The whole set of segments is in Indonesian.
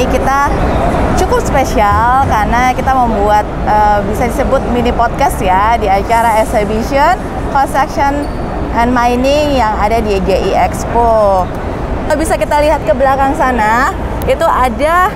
ini kita cukup spesial karena kita membuat bisa disebut mini podcast ya di acara Exhibition Construction and Mining yang ada di GI Expo. Bisa kita lihat ke belakang sana, itu ada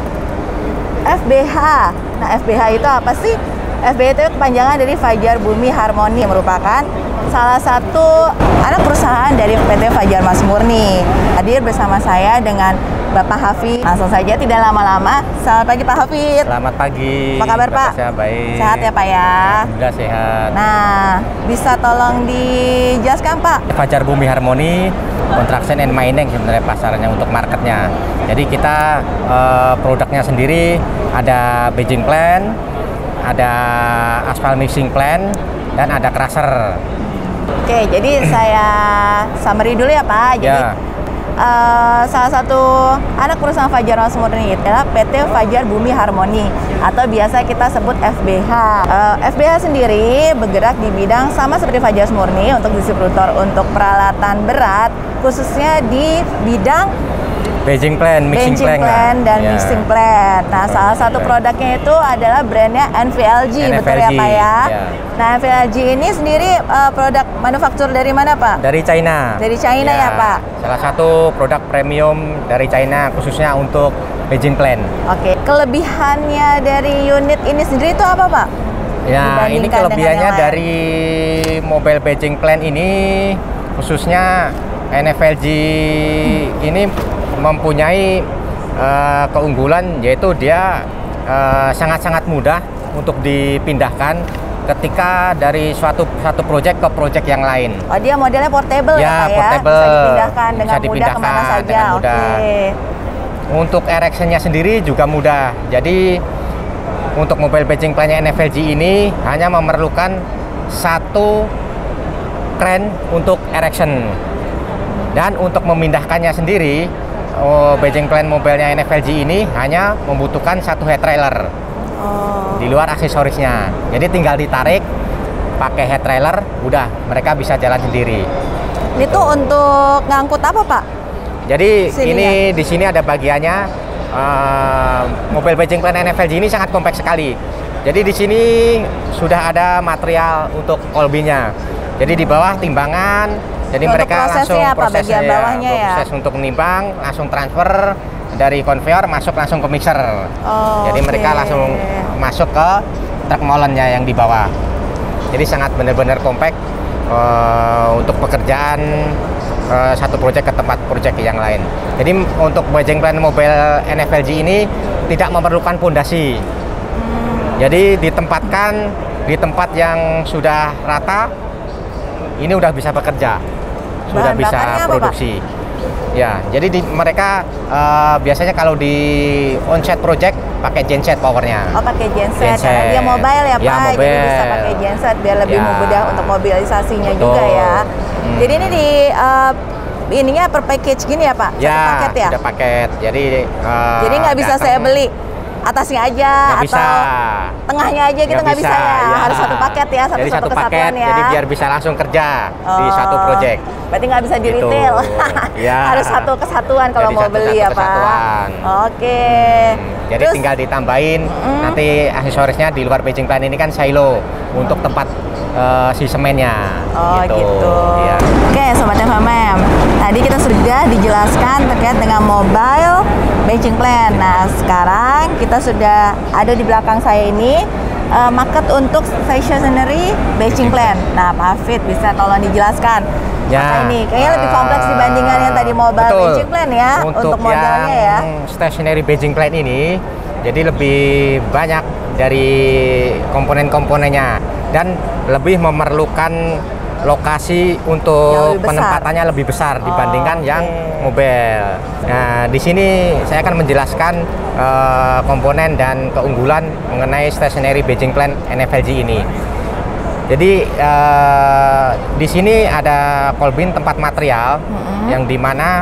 FBH. Nah, FBH itu apa sih? FBH itu kepanjangan dari Fajar Bumi Harmoni, merupakan salah satu anak perusahaan dari PT Fajar Mas Murni. Hadir bersama saya dengan Bapak Hafid. Langsung saja tidak lama-lama. Selamat pagi Pak Hafid. Selamat pagi. Apa kabar Pak? Saya baik. Sehat ya Pak ya? Alhamdulillah sehat. Nah, bisa tolong dijelaskan Pak? Fajar Bumi Harmoni Construction and Mining sebenarnya pasarnya untuk marketnya. Jadi kita produknya sendiri ada Beijing Plan, ada aspal mixing plan, dan ada crusher. Oke, jadi saya summary dulu ya Pak. Jadi Ya. Salah satu anak perusahaan Fajar Mas Murni adalah PT Fajar Bumi Harmoni atau biasa kita sebut FBH. FBH sendiri bergerak di bidang sama seperti Fajar Mas Murni untuk distributor untuk peralatan berat, khususnya di bidang Beijing Plan, mixing plan dan ya. mixing plan. Nah, salah satu produknya itu adalah brandnya NVLG, betul ya Pak ya? Ya. Nah, NVLG ini sendiri produk manufaktur dari mana Pak? Dari China. Dari China ya Pak? Salah satu produk premium dari China khususnya untuk Beijing Plan. Oke, kelebihannya dari unit ini sendiri itu apa Pak? Ya, ini Dibandingkan kelebihannya dengan yang dari mobil Beijing Plan ini, khususnya NVLG ini mempunyai keunggulan, yaitu dia sangat-sangat mudah untuk dipindahkan ketika dari satu proyek ke proyek yang lain. Oh, dia modelnya portable ya Pak ya? Portable. Bisa dipindahkan dengan mudah kemana saja. Dengan mudah. Oke. Untuk erectionnya sendiri juga mudah. Jadi untuk mobil Beijing Plan-nya NVLG ini hanya memerlukan satu kren untuk erection. Dan untuk memindahkannya sendiri, Beijing Plan mobilnya NVLG ini hanya membutuhkan satu head trailer. Di luar aksesorisnya. Jadi tinggal ditarik pakai head trailer, udah mereka bisa jalan sendiri. Itu untuk ngangkut apa Pak? Jadi Sini di sini ada bagiannya. Mobil Beijing Plan NVLG ini sangat kompak sekali. Jadi di sini sudah ada material untuk kolbinya. Jadi di bawah timbangan. Jadi untuk mereka langsung bagian bawahnya ya? Proses untuk menimbang, langsung transfer dari konveyor masuk langsung ke mixer. Jadi mereka langsung masuk ke truk molennya yang di bawah. Jadi sangat benar-benar kompak untuk pekerjaan satu proyek ke tempat proyek yang lain. Jadi untuk Beijing Plan mobil NVLG ini tidak memerlukan pondasi. Jadi ditempatkan di tempat yang sudah rata, ini udah bisa bekerja, sudah bisa produksi. Ya, jadi mereka biasanya kalau di onset project pakai genset powernya. Oh, pakai genset. Karena dia mobile ya Pak, ya, mobile. jadi bisa pakai genset biar lebih mudah untuk mobilisasinya. Betul. Juga ya. Jadi ini di ininya per package gini ya Pak? Ya, satu paket ya? Sudah paket. Jadi nggak bisa saya beli atasnya aja nggak bisa. atau tengahnya aja gitu, nggak bisa ya? Harus satu paket ya, jadi satu kesatuan paket, ya. jadi biar bisa langsung kerja di satu project. Berarti nggak bisa di Gitu. retail. Ya. Harus satu kesatuan kalau Jadi mau beli ya Pak. kesatuan. Oke. Jadi Terus, tinggal ditambahin nanti aksesorisnya di luar Beijing Plan ini kan silo untuk tempat si semennya. Oh gitu. Ya. Oke Sobat FMM, tadi kita sudah dijelaskan terkait dengan mobile Beijing Plan. Nah sekarang kita sudah ada di belakang saya ini market untuk stationary Beijing Plan. Nah Pak Hafid bisa tolong dijelaskan. Ya, ini kayaknya lebih kompleks dibandingkan yang tadi mobile betul. Beijing Plan ya untuk modelnya ya. Stationary Beijing Plan ini jadi lebih banyak dari komponen-komponennya dan lebih memerlukan lokasi untuk penempatannya lebih besar dibandingkan yang mobil. Nah, di sini saya akan menjelaskan komponen dan keunggulan mengenai stationary Beijing Plan NVLG ini. Jadi di sini ada kolbin tempat material yang dimana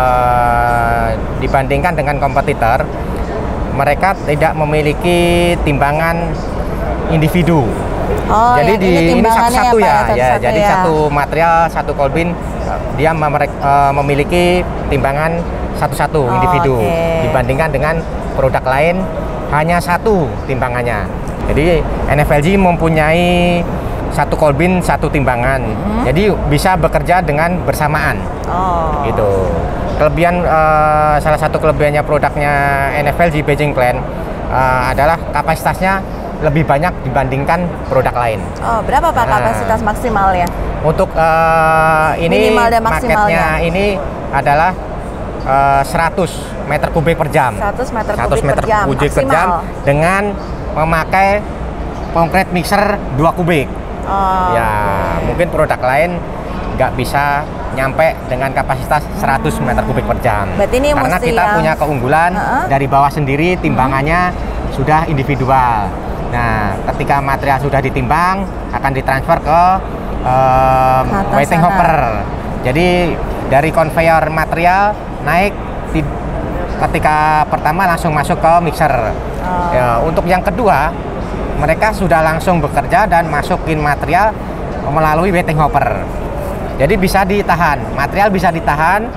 dibandingkan dengan kompetitor, mereka tidak memiliki timbangan individu. Oh, jadi ini satu-satu ya, jadi satu material, satu kolbin dia memiliki timbangan satu-satu individu dibandingkan dengan produk lain hanya satu timbangannya. Jadi NFLG mempunyai satu kolbin satu timbangan, jadi bisa bekerja dengan bersamaan. Gitu. Kelebihan salah satu kelebihannya produknya NFLG Beijing Plant adalah kapasitasnya lebih banyak dibandingkan produk lain. Berapa Pak kapasitas maksimalnya? Untuk ini marketnya ini adalah 100 meter kubik per jam. 100 meter kubik per jam dengan memakai konkret mixer 2 kubik. Mungkin produk lain nggak bisa nyampe dengan kapasitas 100 meter kubik per jam. Ini karena kita punya keunggulan dari bawah sendiri timbangannya sudah individual. Nah, ketika material sudah ditimbang akan ditransfer ke weighting hopper. Jadi dari konveyor material naik ketika pertama langsung masuk ke mixer. Untuk yang kedua mereka sudah langsung bekerja dan masukin material melalui weighting hopper. Jadi bisa ditahan, material bisa ditahan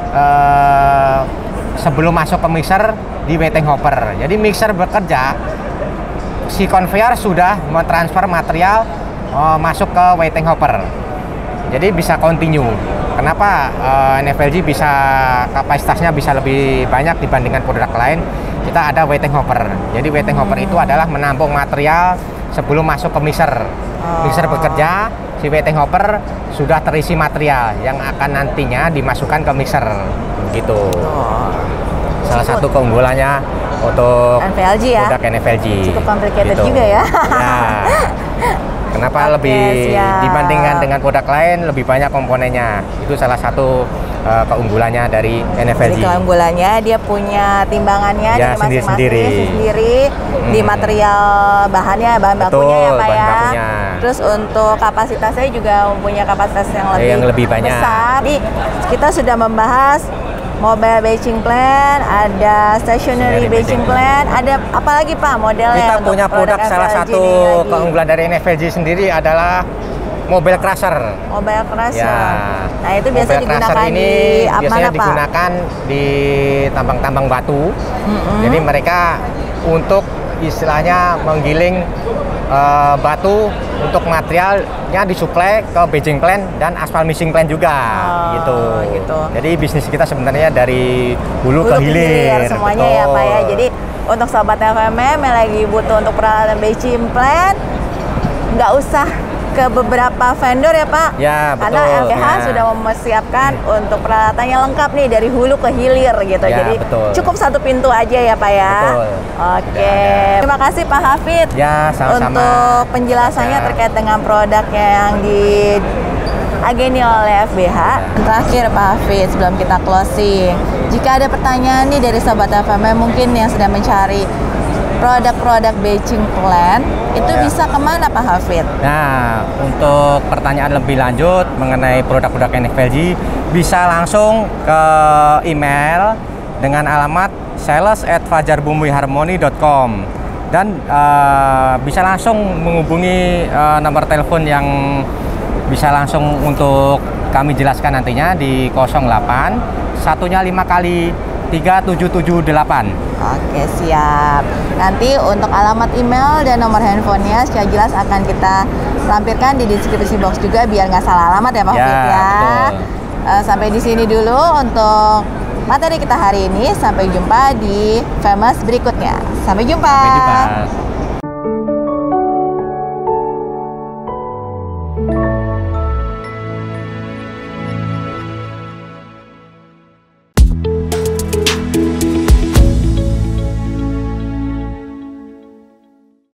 sebelum masuk ke mixer di weighting hopper. Jadi mixer bekerja, si konveyor sudah mentransfer material masuk ke weighting hopper. Jadi bisa continue. Kenapa NFLG bisa kapasitasnya bisa lebih banyak dibandingkan produk lain? Kita ada weighting hopper. Jadi weighting hopper itu adalah menampung material sebelum masuk ke mixer. Mixer bekerja, si weighting hopper sudah terisi material yang akan nantinya dimasukkan ke mixer. Gitu. Salah satu keunggulannya untuk NFLG ya. Produk NFLG. Cukup complicated gitu. juga ya. Kenapa lebih dibandingkan dengan produk lain lebih banyak komponennya? Itu salah satu keunggulannya dari NFLG. Jadi keunggulannya dia punya timbangannya dari masing-masing sendiri di material bahannya, bahan bakunya ya Pak ya. Terus untuk kapasitasnya juga mempunyai kapasitas yang lebih banyak. Besar. Jadi kita sudah membahas mobile batching plant, ada stationary batching plant, ada apa lagi Pak modelnya? Kita punya produk salah satu keunggulan dari NFLG sendiri adalah mobile crusher. Mobile crusher. Ya. Nah itu biasa digunakan ini biasanya digunakan di tambang-tambang batu. Jadi mereka untuk istilahnya menggiling batu untuk materialnya disuplai ke Beijing Plant dan aspal mixing plant juga gitu. Jadi bisnis kita sebenarnya dari hulu ke hilir semuanya ya Pak ya. Jadi untuk sobat FMM yang lagi butuh untuk peralatan Beijing Plant nggak usah ke beberapa vendor ya Pak. Ya, betul. Karena LPH sudah mempersiapkan untuk peralatannya lengkap nih dari hulu ke hilir gitu. Ya, jadi betul. cukup satu pintu aja ya Pak ya. Betul. Oke. Terima kasih Pak Hafid. Ya, sama-sama. Untuk penjelasannya terkait dengan produknya yang diageni oleh FBH. Terakhir Pak Hafid sebelum kita closing. Jika ada pertanyaan nih dari sobat FMM mungkin yang sedang mencari produk-produk batching plant itu bisa kemana Pak Hafid? Nah, untuk pertanyaan lebih lanjut mengenai produk-produk NFLG bisa langsung ke email dengan alamat sales@fajarbumbuyharmony.com dan bisa langsung menghubungi nomor telepon yang bisa langsung untuk kami jelaskan nantinya di 08 1-nya 5 kali 3778. Oke, siap. Nanti untuk alamat email dan nomor handphonenya secara jelas akan kita lampirkan di deskripsi box juga biar nggak salah alamat ya Pak Hafid ya. Sampai di sini dulu untuk materi kita hari ini. Sampai jumpa di Famous berikutnya. Sampai jumpa. Sampai jumpa.